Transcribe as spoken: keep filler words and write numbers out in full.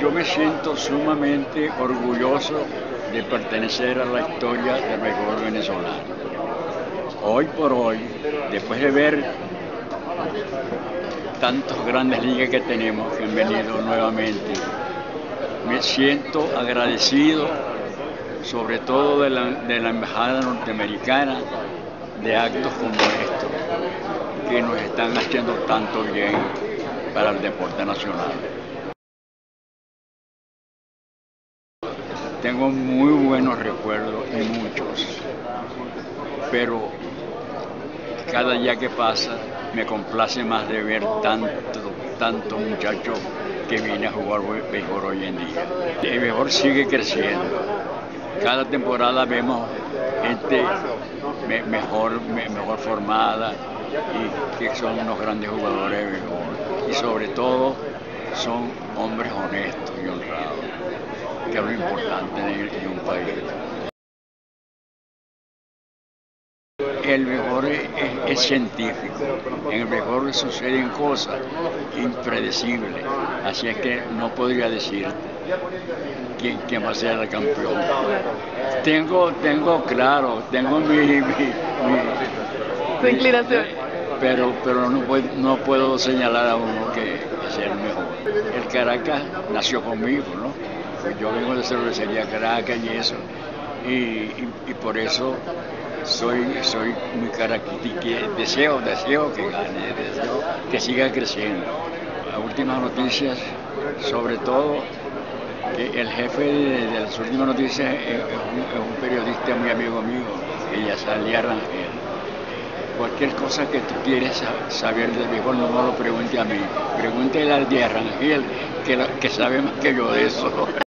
Yo me siento sumamente orgulloso de pertenecer a la historia del béisbol venezolano. Hoy por hoy, después de ver tantas grandes ligas que tenemos que han venido nuevamente, me siento agradecido, sobre todo de la, de la Embajada Norteamericana, de actos como estos, que nos están haciendo tanto bien para el deporte nacional. Tengo muy buenos recuerdos y muchos, pero cada día que pasa me complace más de ver tanto, tanto muchacho que viene a jugar béisbol hoy en día. El béisbol sigue creciendo. Cada temporada vemos gente mejor, mejor formada y que son unos grandes jugadores de béisbol. Y sobre todo son hombres honestos y honrados, que es lo importante de un país. El béisbol es, es, es científico, en el béisbol suceden cosas impredecibles, así es que no podría decir quién, quién va a ser el campeón. Tengo, tengo claro, tengo mi, mi, mi, su inclinación, pero, pero no, puedo, no puedo señalar a uno que es el mejor. El Caracas nació conmigo, ¿no? Pues yo vengo de cervecería Caracas y eso, y, y, y por eso soy, soy muy caraquiti, deseo, deseo que gane, deseo que siga creciendo. Las últimas noticias, sobre todo, que el jefe de, de las últimas noticias es, es, un, es un periodista muy amigo mío, ella salía Rangel. Cualquier cosa que tú quieres saber del béisbol, no me lo pregunte a mí, pregúntele al de Rangel, que, que sabe más que yo de eso.